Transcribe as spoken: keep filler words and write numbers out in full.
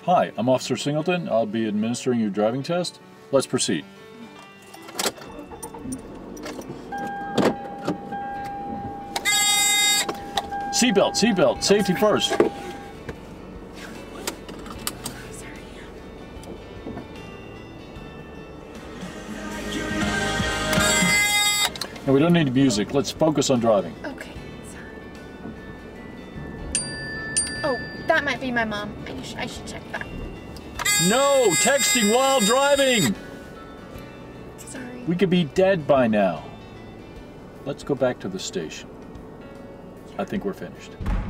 Hi, I'm Officer Singleton. I'll be administering your driving test. Let's proceed. Seatbelt, seatbelt, safety first. And we don't need music. Let's focus on driving. Okay, sorry. Oh, that might be my mom. I should, I should check that. No! Texting while driving! Sorry. We could be dead by now. Let's go back to the station. I think we're finished.